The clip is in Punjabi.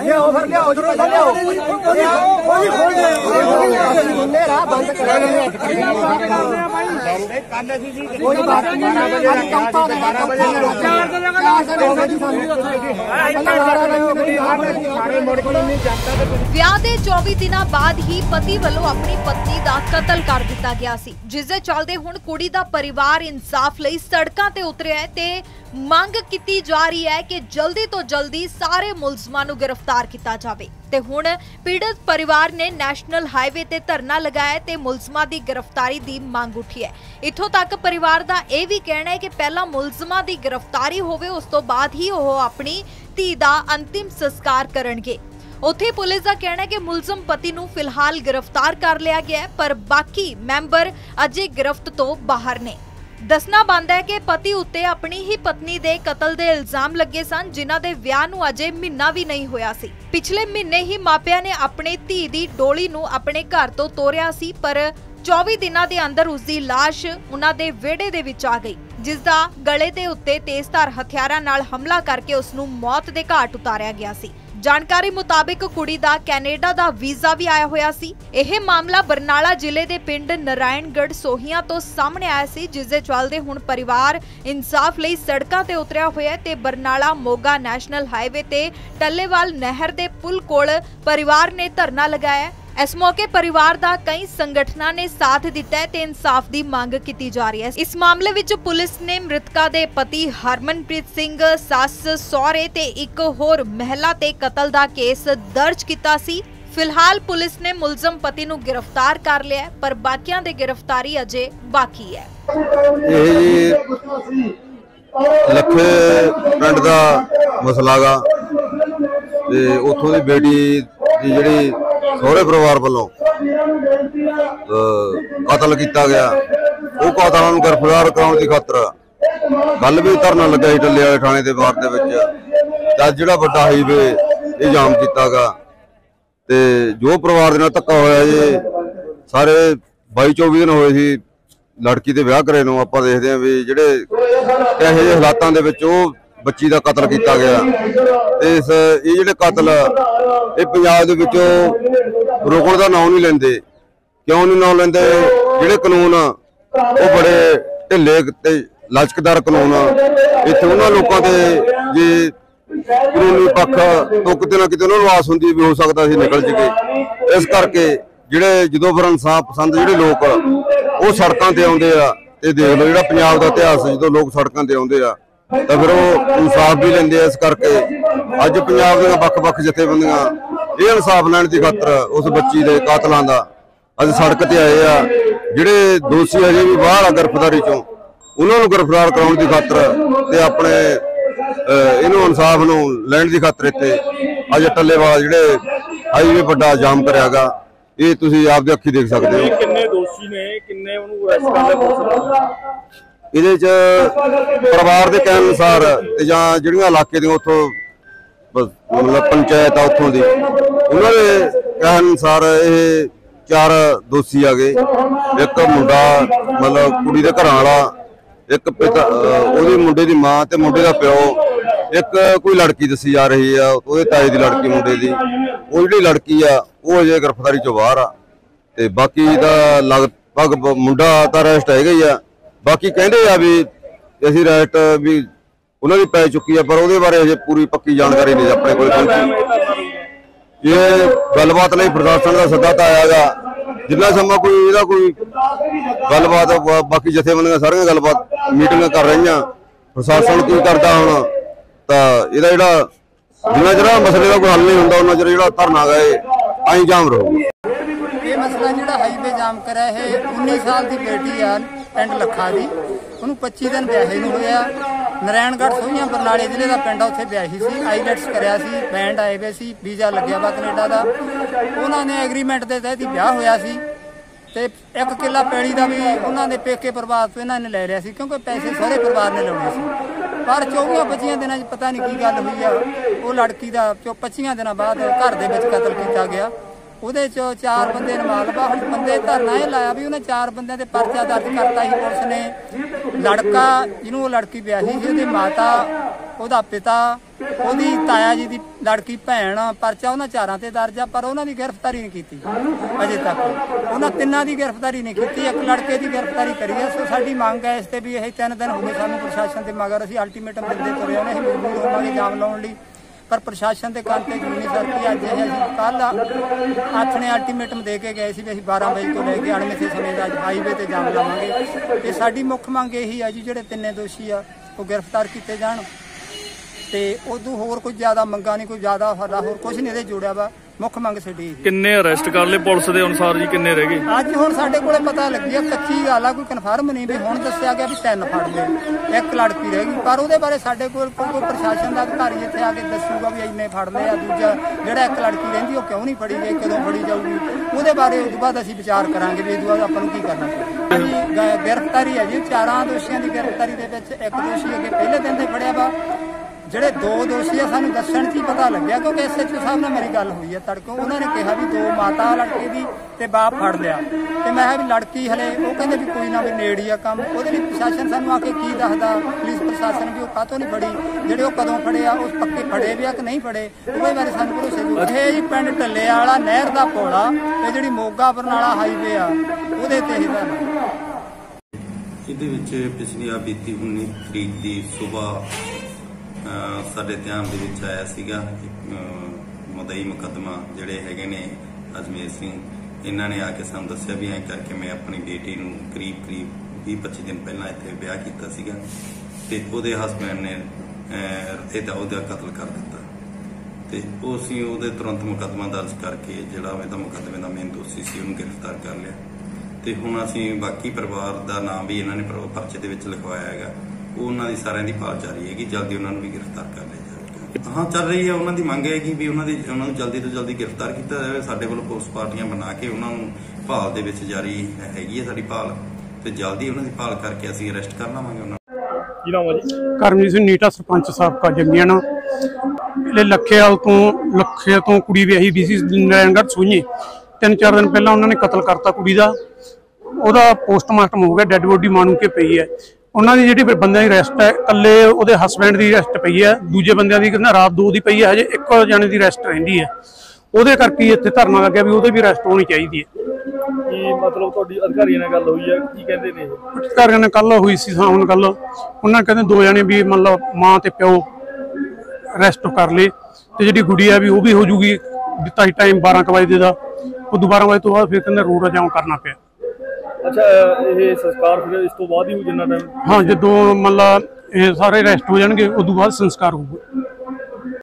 ਵਿਆਹ ਦੇ 24 ਦਿਨਾਂ ਬਾਅਦ ਹੀ ਪਤੀ ਵੱਲੋਂ ਆਪਣੀ ਪਤਨੀ ਦਾ ਕਤਲ ਕਰ ਦਿੱਤਾ ਗਿਆ ਸੀ, ਜਿਸ ਦੇ ਚੱਲਦੇ ਹੁਣ ਕੁੜੀ ਦਾ ਪਰਿਵਾਰ ਇਨਸਾਫ ਲਈ ਸੜਕਾਂ ਤੇ ਉਤਰਿਆ ਹੈ ਤੇ ਮੰਗ ਕੀਤੀ ਜਾ ਰਹੀ ਹੈ ਕਿ ਜਲਦੀ ਤੋਂ ਜਲਦੀ ਸਾਰੇ ਮੁਲਜ਼ਮਾਂ ਨੂੰ ਗ੍ਰਿਫਤਾਰ ਕੀਤਾ ਜਾਵੇ। ਤੇ ਹੁਣ ਪੀੜਤ ਪਰਿਵਾਰ ਨੇ ਨੈਸ਼ਨਲ ਹਾਈਵੇ ਤੇ ਧਰਨਾ ਲਗਾਇਆ ਤੇ ਮੁਲਜ਼ਮਾਂ ਦੀ ਗ੍ਰਿਫਤਾਰੀ ਦੀ ਮੰਗ ਉੱਠੀ ਹੈ। ਇੱਥੋਂ ਤੱਕ ਪਰਿਵਾਰ ਦਾ ਇਹ ਵੀ ਕਹਿਣਾ ਹੈ ਕਿ ਪਹਿਲਾਂ ਮੁਲਜ਼ਮਾਂ ਦੀ ਗ੍ਰਿਫਤਾਰੀ ਹੋਵੇ, ਉਸ ਤੋਂ ਬਾਅਦ ਹੀ ਉਹ ਆਪਣੀ ਧੀ ਦਾ ਅੰਤਿਮ ਸੰਸਕਾਰ ਕਰਨਗੇ। ਉੱਥੇ ਪੁਲਿਸ ਦਾ ਕਹਿਣਾ ਹੈ ਕਿ ਮੁਲਜ਼ਮ ਪਤੀ ਨੂੰ ਫਿਲਹਾਲ ਗ੍ਰਿਫਤਾਰ ਕਰ ਲਿਆ ਗਿਆ ਹੈ, ਪਰ ਬਾਕੀ ਮੈਂਬਰ ਅਜੇ ਗ੍ਰਿਫਤ ਤੋਂ ਬਾਹਰ ਨੇ। ਦੱਸਣਾ ਬਣਦਾ ਹੈ ਕਿ ਪਤੀ ਉੱਤੇ ਆਪਣੀ ਹੀ ਪਤਨੀ ਦੇ ਕਤਲ ਦੇ ਇਲਜ਼ਾਮ ਲੱਗੇ ਸਨ, ਜਿਨ੍ਹਾਂ ਦੇ ਵਿਆਹ ਨੂੰ ਅਜੇ ਮਹੀਨਾ ਵੀ ਨਹੀਂ ਹੋਇਆ ਸੀ। ਪਿਛਲੇ ਮਹੀਨੇ ਹੀ ਮਾਪਿਆਂ ਨੇ ਆਪਣੇ ਧੀ ਦੀ ਡੋਲੀ ਨੂੰ ਆਪਣੇ ਘਰ ਤੋਂ ਤੋਰਿਆ ਸੀ, ਪਰ 24 ਦਿਨਾਂ ਦੇ ਅੰਦਰ ਉਸ ਦੀ ਲਾਸ਼ ਉਹਨਾਂ ਦੇ ਵਿਹੜੇ ਦੇ ਵਿੱਚ ਆ ਗਈ, ਜਿਸ ਦਾ ਗਲੇ ਦੇ ਉੱਤੇ ਤੇਜ਼ਧਾਰ ਹਥਿਆਰਾਂ ਨਾਲ ਹਮਲਾ ਕਰਕੇ ਉਸ ਨੂੰ ਮੌਤ ਦੇ ਘਾਟ ਉਤਾਰਿਆ ਗਿਆ ਸੀ। ਜਾਣਕਾਰੀ ਮੁਤਾਬਿਕ ਕੁੜੀ ਦਾ ਕੈਨੇਡਾ ਦਾ ਵੀਜ਼ਾ ਵੀ ਆਇਆ ਹੋਇਆ ਸੀ। ਇਹ ਮਾਮਲਾ ਬਰਨਾਲਾ ਜ਼ਿਲ੍ਹੇ ਦੇ ਪਿੰਡ ਨਾਰਾਇਣਗੜ੍ਹ ਸੋਹੀਆਂ ਤੋਂ ਸਾਹਮਣੇ ਆਇਆ ਸੀ, ਜਿਸ ਦੇ ਚੱਲਦੇ ਹੁਣ ਪਰਿਵਾਰ ਇਨਸਾਫ ਲਈ ਸੜਕਾਂ ਤੇ ਉਤਰਿਆ ਹੋਇਆ ਹੈ ਤੇ ਬਰਨਾਲਾ ਮੋਗਾ ਨੈਸ਼ਨਲ ਹਾਈਵੇ ਤੇ ਟੱਲੇਵਾਲ ਨਹਿਰ ਦੇ ਪੁਲ ਕੋਲ ਪਰਿਵਾਰ ਨੇ ਧਰਨਾ ਲਗਾਇਆ। इस मौके परिवार दा कई संगठनां ने साथ दिता है ते इंसाफ दी मांग की जा रही है। इस मामले विच पुलिस ने मृतका दे पति हरमनप्रीत सिंह, सस सौहरे ते एक होर महिला ते कतल दा केस दर्ज कीता सी। फिलहाल पुलिस ने मुलजम पति नूं गिरफ्तार कर लिया है, पर बाकियां दी गिरफ्तारी अजे बाकी है। लखे पिंड दा मसला गा ते उत्थों दी बेटी दी जिहड़ी सोहरे परिवार वालों कतल किया गया, वो कातलों नूं गिरफ्तार कराउण दी खातर कल भी धरना लग्या सी टल्ले वाले थाणे दे बाहर दे विच। अज जिहड़ा वड्डा हाईवे ये जाम कीता गा ते जो परिवार दे नाल धक्का होया जी, सारे 22-24 दिन होए सी लड़की दे विआह करे नूं। आपां देखदे हां भी जिहड़े इहो ਜਿਹੇ हालातां दे विच ਉਹ बच्ची का कतल किया गया ते इस ये जिहड़े कतल ये पंजाब दे विचों रोकण दा नाम नहीं लैंदे। क्यों नहीं नाम लैंदे? जिहड़े कानून वो बड़े ढिले ते लचकदार कानून इत्थे उन्हां लोकां दे जे कानूनी पक्ष तो किते ना किते उन्हां नूं आस हुंदी भी हो सकदा असीं निकल जाईए। इस करके जिहड़े जदों फिर इंसाफ पसंद जिहड़े लोक वो सड़कां ते आउंदे आ ते देख लो जिहड़ा पंजाब दा इतिहास जदों लोक सड़कां ते आउंदे आ तो फिर वो इंसाफ भी लेंदे। इस करके अज पंजाब दी वख-वख जथेबंदियां ये इंसाफ लैण दी खातर उस बच्ची दे कातलां दा अज सड़क ते आए आ। जिहड़े दोषी अजे भी बाहर आ गिरफ्तारी चों उन्हां नूं गिरफ्तार कराउण दी खातर ते अपने इहनूं इंसाफ नूं लैण दी खातर इत्थे अज टल्लेवाल जिहड़े हाईवे वड्डा जाम करिया गा। ये तुसीं आप दी अखीं देख सकदे हो। किन्ने दोषी ने, किन्ने उहनूं अरेस्ट कर लिया ਇਹਦੇ ਚ ਪਰਿਵਾਰ ਦੇ ਕਹਿਣ ਅਨੁਸਾਰ ਜਾਂ ਜਿਹੜੀਆਂ ਇਲਾਕੇ ਦੀਆਂ ਉੱਥੋਂ ਮਤਲਬ ਪੰਚਾਇਤ ਆ ਉੱਥੋਂ ਦੀ ਉਹਨਾਂ ਦੇ ਕਹਿਣ ਅਨੁਸਾਰ ਇਹ 4 ਦੋਸ਼ੀ ਆ ਗਏ। ਇੱਕ ਮੁੰਡਾ ਮਤਲਬ ਕੁੜੀ ਦੇ ਘਰਾਂ ਵਾਲਾ, ਇੱਕ ਪਿਤਾ ਉਹਦੇ ਮੁੰਡੇ ਦੀ ਮਾਂ ਤੇ ਮੁੰਡੇ ਦਾ ਪਿਓ, ਇੱਕ ਕੋਈ ਲੜਕੀ ਦੱਸੀ ਜਾ ਰਹੀ ਆ ਉਹਦੇ ਤਾਏ ਦੀ ਲੜਕੀ ਮੁੰਡੇ ਦੀ। ਉਹ ਜਿਹੜੀ ਲੜਕੀ ਆ ਉਹ ਅਜੇ ਗ੍ਰਿਫਤਾਰੀ ਚੋਂ ਬਾਹਰ ਆ ਤੇ ਬਾਕੀ ਦਾ ਲਗਭਗ ਮੁੰਡਾ ਤਾਂ ਅਰੈਸਟ ਹੈਗਾ ਹੀ ਆ। बाकी कहते आ भी असीं रैस्ट भी उन्होंने पै चुकी है, पर वो बारे अजे पूरी पक्की जानकारी नहीं अपने कोल पहुंची। ये गलबात नहीं प्रशासन का सदा तो आया गा जिन्ना समा कोई इहदा कोई गलबात बाकी जथेबंदियां सारियां गलबात मीटिंग कर रही। प्रशासन की करता हुण तां इहदा जिहड़ा जिन्ना चिर मसले का कोई हल नहीं हुंदा उन्ना चिर जिहड़ा धरना गा आई जाम रहूगा। ये मसला जिहड़ा हाईवे जाम करा है 19 साल की बेटी आ पिंड लखा दी, ਉਹਨੂੰ 25 दिन ਵਿਆਹੇ ਨੂੰ ਹੋਇਆ। ਨਾਰਾਇਣਗੜ੍ਹ ਸੋਹੀਆਂ ਬਰਨਾਲੇ ਜ਼ਿਲ੍ਹੇ ਦਾ ਪਿੰਡ ਆ, ਉੱਥੇ ਵਿਆਹੀ ਸੀ, ਆਈਲੈਟਸ ਕਰਿਆ ਸੀ, ਬੈਂਡ ਆਏ ਵੇ ਸੀ, ਵੀਜ਼ਾ ਲੱਗਿਆ ਵਾ ਕੈਨੇਡਾ ਦਾ। ਉਹਨਾਂ ਨੇ ਐਗਰੀਮੈਂਟ ਦੇ ਤਹਿਤ ਹੀ ਵਿਆਹ ਹੋਇਆ ਸੀ ਤੇ 1 ਕਿੱਲਾ ਪੈਲੀ ਦਾ ਵੀ ਉਹਨਾਂ ਦੇ ਪੇਕੇ ਪਰਿਵਾਰ ਤੋਂ ਇਹਨਾਂ ਨੇ ਲੈ ਲਿਆ ਸੀ, ਕਿਉਂਕਿ ਪੈਸੇ ਸਾਰੇ ਪਰਿਵਾਰ ਨੇ ਲਾਉਣੇ ਸੀ। ਪਰ 24-25 ਦਿਨਾਂ 'ਚ ਪਤਾ ਨਹੀਂ ਕੀ ਗੱਲ ਹੋਈ ਆ, ਉਹ ਲੜਕੀ ਦਾ 25 ਦਿਨਾਂ ਬਾਅਦ ਘਰ ਦੇ ਵਿੱਚ ਕਤਲ ਕੀਤਾ ਗਿਆ। ਉਹਦੇ 'ਚ 4 ਬੰਦੇ ਨਾਮਜ਼ਦ। ਹੁਣ ਬੰਦੇ ਧਰਨਾ ਇਹ ਲਾਇਆ ਵੀ ਉਹਨੇ 4 ਬੰਦਿਆਂ ਤੇ ਪਰਚਾ ਦਰਜ ਕਰਤਾ ਸੀ ਪੁਲਿਸ ਨੇ। ਲੜਕਾ ਜਿਹਨੂੰ ਉਹ ਲੜਕੀ ਵਿਆਹੀ ਸੀ ਉਹਦੀ ਮਾਤਾ ਉਹਦਾ ਪਿਤਾ, ਉਹਦੀ ਤਾਇਆ ਜੀ ਦੀ ਲੜਕੀ ਭੈਣ, ਪਰਚਾ ਉਹਨਾਂ ਚਾਰਾਂ ਤੇ ਦਰਜ ਆ, ਪਰ ਉਹਨਾਂ ਦੀ ਗ੍ਰਿਫਤਾਰੀ ਨਹੀਂ ਕੀਤੀ ਅਜੇ ਤੱਕ। ਉਹਨਾਂ ਤਿੰਨਾਂ ਦੀ ਗ੍ਰਿਫਤਾਰੀ ਨਹੀਂ ਕੀਤੀ, ਇੱਕ ਲੜਕੇ ਦੀ ਗ੍ਰਿਫਤਾਰੀ ਕਰੀ ਹੈ। ਸੋ ਸਾਡੀ ਮੰਗ ਹੈ ਇਸ ਤੇ ਵੀ ਇਹ 3 ਦਿਨ ਹੋ ਗਏ ਸਾਨੂੰ ਪ੍ਰਸ਼ਾਸਨ ਦੇ ਮਗਰ, ਅਸੀਂ ਅਲਟੀਮੇਟਮ ਦਿੰਦੇ ਤੁਰੇ ਆਉਂਦੇ, ਅਸੀਂ ਮਜਬੂਰ ਹੋਵਾਂਗੇ ਜਾਮ ਲਾਉਣ ਲਈ, ਪਰ ਪ੍ਰਸ਼ਾਸਨ ਦੇ ਕੰਨ ਤੇ ਜ਼ਮੀਨੀ ਸਰਕੀ। ਅੱਜ ਇਹ ਅਸੀਂ ਕੱਲ ਆਥਣੇ ਅਲਟੀਮੇਟਮ ਦੇ ਕੇ ਗਏ ਸੀ ਵੀ ਅਸੀਂ 12 ਵਜੇ ਤੋਂ ਲੈ ਕੇ ਅਣਮਿੱਥੇ ਸਮੇਂ ਦਾ ਹਾਈਵੇ ਤੇ ਜਾਮ ਲਾਵਾਂਗੇ। ਤੇ ਸਾਡੀ ਮੁੱਖ ਮੰਗ ਇਹੀ ਆ ਜੀ, ਜਿਹੜੇ 3 ਦੋਸ਼ੀ ਆ ਉਹ ਗ੍ਰਿਫਤਾਰ ਕੀਤੇ ਜਾਣ ਤੇ ਉਦੋਂ ਹੋਰ ਕੋਈ ਜ਼ਿਆਦਾ ਮੰਗਾ ਨਹੀਂ, ਕੋਈ ਜ਼ਿਆਦਾ ਸਾਡਾ ਹੋਰ ਕੁਝ ਨਹੀਂ ਇਹਦੇ ਜੋੜਿਆ ਵਾ। ਮੁੱਖ ਮੰਗ ਸਾਡੀ। ਕਿੰਨੇ ਅਰੈਸਟ ਕਰ ਲਏ ਪੁਲਿਸ ਦੇ ਅਨੁਸਾਰ ਜੀ, ਕਿੰਨੇ ਰਹਿ ਗਏ? ਅੱਜ ਹੁਣ ਸਾਡੇ ਕੋਲੇ ਪਤਾ ਲੱਗਿਆ, ਕੱਚੀ ਗੱਲ ਆ, ਕੋਈ ਕਨਫਰਮ ਨਹੀਂ ਵੀ ਹੁਣ ਦੱਸਿਆ ਗਿਆ ਵੀ 3 ਫੜ ਲਏ, 1 ਲੜਕੀ ਰਹਿ ਗਈ, ਪਰ ਉਹਦੇ ਬਾਰੇ ਸਾਡੇ ਕੋਲ ਕੋਈ ਪ੍ਰਸ਼ਾਸਨ ਦਾ ਅਧਿਕਾਰੀ ਇੱਥੇ ਆ ਕੇ ਦੱਸੂਗਾ ਵੀ ਇੰਨੇ ਫੜ ਲਏ ਆ। ਦੂਜਾ ਜਿਹੜਾ 1 ਲੜਕੀ ਰਹਿੰਦੀ ਉਹ ਕਿਉਂ ਨਹੀਂ ਫੜੀ ਗਈ, ਕਦੋਂ ਫੜੀ ਜਾਊਗੀ, ਉਹਦੇ ਬਾਰੇ ਉਸ ਤੋਂ ਬਾਅਦ ਅਸੀਂ ਵਿਚਾਰ ਕਰਾਂਗੇ ਵੀ ਇਸ ਤੋਂ ਬਾਅਦ ਆਪਾਂ ਨੂੰ ਕੀ ਕਰਨਾ ਚਾਹੀਦਾ। ਗ੍ਰਿਫਤਾਰੀ ਹੈ ਜੀ 4 ਦੋਸ਼ੀਆਂ ਦੀ ਗ੍ਰਿਫਤਾਰੀ ਦੇ ਵਿੱਚ 1 ਦੋਸ਼ੀ ਅੱਗੇ ਪਹਿਲੇ ਦਿਨ ਤੇ ਫੜਿਆ ਵਾ। ਜਿਹੜੇ 2 ਦੋਸ਼ੀ ਆ ਸਾਨੂੰ ਦੱਸਣ 'ਚ ਹੀ ਪਤਾ ਲੱਗਿਆ, ਕਿਉਂਕਿ SHO ਸਾਹਿਬ ਨਾਲ ਮੇਰੀ ਗੱਲ ਹੋਈ ਹੈ ਤੜਕੇ। ਉਹਨਾਂ ਨੇ ਕਿਹਾ ਵੀ 2 ਮਾਤਾ ਲੜਕੇ ਦੀ ਤੇ ਬਾਪ ਫੜ ਲਿਆ, ਤੇ ਮੈਂ ਕਿਹਾ ਵੀ ਲੜਕੀ ਹਲੇ, ਉਹ ਕਹਿੰਦੇ ਵੀ ਕੋਈ ਨਾ ਵੀ ਨੇੜੇ ਆ ਕੰਮ। ਉਹਦੇ ਲਈ ਪ੍ਰਸ਼ਾਸਨ ਸਾਨੂੰ ਆ ਕੇ ਕੀ ਦੱਸਦਾ, ਪੁਲਿਸ ਪ੍ਰਸ਼ਾਸਨ ਵੀ ਉਹ ਕਾਹਤੋਂ ਨਹੀਂ ਫੜੀ, ਜਿਹੜੇ ਉਹ ਕਦੋਂ ਫੜੇ ਆ, ਉਹ ਪੱਕੇ ਫੜੇ ਵੀ ਆ ਕਿ ਨਹੀਂ ਫੜੇ, ਉਹਦੇ ਬਾਰੇ ਸਾਨੂੰ ਭਰੋਸੇ ਨਹੀਂ। ਇਹ ਜੀ ਪਿੰਡ ਢੱਲੇ ਵਾਲਾ ਨਹਿਰ ਦਾ ਪੁਲ ਆ, ਤੇ ਜਿਹੜੀ ਮੋਗਾ ਬਰਨਾਲਾ ਹਾਈਵੇ ਆ ਉਹਦੇ ਤੇ ਇਹਦਾ ਇਹਦੇ ਵਿੱਚ ਪਿਛਲੀ ਬੀਤੀ 19 ਤਰੀਕ ਦੀ ਸੁਬਾਹ ਸਾਡੇ ਧਿਆਨ ਦੇ ਵਿੱਚ ਆਇਆ ਸੀਗਾ ਮਦਈ ਮੁਕੱਦਮਾ ਜਿਹੜੇ ਹੈਗੇ ਨੇ ਅਜਮੇਰ ਸਿੰਘ, ਇਹਨਾਂ ਨੇ ਆ ਕੇ ਸਾਨੂੰ ਦੱਸਿਆ ਵੀ ਐਂ ਕਰਕੇ ਮੈਂ ਆਪਣੀ ਬੇਟੀ ਨੂੰ ਕਰੀਬ 20-25 ਦਿਨ ਪਹਿਲਾਂ ਇੱਥੇ ਵਿਆਹ ਕੀਤਾ ਸੀਗਾ ਤੇ ਉਹਦੇ ਹਸਬੈਂਡ ਨੇ ਉਹਦਾ ਕਤਲ ਕਰ ਦਿੱਤਾ। ਤੇ ਉਹ ਅਸੀਂ ਉਹਦੇ ਤੁਰੰਤ ਮੁਕੱਦਮਾ ਦਰਜ ਕਰਕੇ ਜਿਹੜਾ ਇਹਦਾ ਮੁਕੱਦਮੇ ਦਾ ਮੇਨ ਦੋਸ਼ੀ ਸੀ ਉਹਨੂੰ ਗ੍ਰਿਫਤਾਰ ਕਰ ਲਿਆ। ਤੇ ਹੁਣ ਅਸੀਂ ਬਾਕੀ ਪਰਿਵਾਰ ਦਾ ਨਾਮ ਵੀ ਇਹਨਾਂ ਨੇ ਪਰਚੇ ਦੇ ਵਿੱਚ ਲਿਖਵਾਇਆ ਹੈਗਾ। ਉਹਨਾਂ ਦੀ ਸਾਰਿਆਂ ਦੀ ਭਾਲ ਜਾਰੀ ਹੈਗੀ, ਜਲਦੀ ਉਹਨਾਂ ਨੂੰ ਵੀ ਗ੍ਰਿਫਤਾਰ ਕਰ ਲਿਆ ਜਾਵੇਗਾ। ਹਾਂ, ਚੱਲ ਰਹੀ ਹੈ। ਉਹਨਾਂ ਦੀ ਮੰਗ ਹੈ ਕਿ ਵੀ ਉਹਨਾਂ ਨੂੰ ਜਲਦੀ ਤੋਂ ਜਲਦੀ ਗ੍ਰਿਫਤਾਰ ਕੀਤਾ ਜਾਵੇ। ਸਾਡੇ ਵੱਲੋਂ ਪੁਲਿਸ ਪਾਰਟੀਆਂ ਬਣਾ ਕੇ ਉਹਨਾਂ ਨੂੰ ਭਾਲ ਦੇ ਵਿੱਚ ਜਾਰੀ ਹੈਗੀ ਹੈ ਸਾਡੀ ਭਾਲ, ਤੇ ਜਲਦੀ ਉਹਨਾਂ ਦੀ ਭਾਲ ਕਰਕੇ ਅਸੀਂ ਅਰੈਸਟ ਕਰ ਲਵਾਂਗੇ ਉਹਨਾਂ ਨੂੰ। ਕੀ ਨਾਮ ਹੈ ਜੀ? ਕਰਮਜੀਤ ਸਿੰਘ ਨੀਟਾ, ਸਰਪੰਚ ਸਾਬਕਾ ਜੰਗੀਆਣਾ। ਲੱਖੇ ਤੋਂ ਕੁੜੀ ਵਿਆਹੀ ਵੀ ਸੀ ਨਰੈਣਗੜ੍ਹ ਸੋਈਏ। 3-4 ਦਿਨ ਪਹਿਲਾਂ ਉਹਨਾਂ ਨੇ ਕਤਲ ਕਰਤਾ ਕੁੜੀ ਦਾ। ਉਹਦਾ ਪੋਸਟਮਾਰਟਮ ਹੋ ਗਿਆ, ਡੈੱਡ ਬੋਡੀ ਮਾਣੂ ਕੇ ਪਈ ਹੈ। ਉਹਨਾਂ ਦੀ ਜਿਹੜੀ ਬੰਦਿਆਂ ਦੀ ਅਰੈਸਟ ਹੈ, ਇਕੱਲੇ ਉਹਦੇ ਹਸਬੈਂਡ ਦੀ ਅਰੈਸਟ ਪਈ ਹੈ, ਦੂਜੇ ਬੰਦਿਆਂ ਦੀ ਰਾਤ 2 ਦੀ ਪਈ ਹੈ, ਹਜੇ 1 ਜਣੇ ਦੀ ਅਰੈਸਟ ਰਹਿੰਦੀ ਹੈ। ਉਹਦੇ ਕਰਕੇ ਇੱਥੇ ਧਰਨਾ ਲੱਗਿਆ ਵੀ ਉਹਦੇ ਵੀ ਅਰੈਸਟ ਹੋਣੀ ਚਾਹੀਦੀ ਹੈ। ਕੀ ਮਤਲਬ ਤੁਹਾਡੀ ਅਧਿਕਾਰੀਆਂ ਨਾਲ ਗੱਲ ਹੋਈ ਹੈ, ਕੀ ਕਹਿੰਦੇ ਨੇ? ਅਧਿਕਾਰੀਆਂ ਨਾਲ ਕੱਲ ਹੋਈ ਸੀ ਸ਼ਾਮ ਨੂੰ ਗੱਲ, ਉਹਨਾਂ ਕਹਿੰਦੇ 2 ਜਣੇ ਵੀ ਮਤਲਬ ਮਾਂ ਤੇ ਪਿਓ ਅਰੈਸਟ ਕਰ ਲਏ, ਤੇ ਜਿਹੜੀ ਗੁੜੀ ਹੈ ਵੀ ਉਹ ਵੀ ਹੋ ਜੂਗੀ। ਦਿੱਤਾ ਸੀ ਟਾਈਮ 12 ਵਜੇ ਦਾ, ਉਹ 12 ਵਜੇ ਤੋਂ ਬਾਅਦ ਫਿਰ ਕਹਿੰਦੇ ਰੋਡ ਜਾਮ ਕਰਨਾ ਪਿਆ। ਅੱਛਾ, ਇਹ ਸੰਸਕਾਰ ਫਿਰ ਇਸ ਤੋਂ ਬਾਅਦ ਹੀ ਹੋ ਜਿੰਨਾ ਟਾਈਮ? ਹਾਂ, ਜਦੋਂ ਮਤਲਬ ਇਹ ਸਾਰੇ ਅਰੈਸਟ ਹੋ ਜਾਣਗੇ ਉਦੋਂ ਬਾਅਦ ਸੰਸਕਾਰ ਹੋਊਗਾ।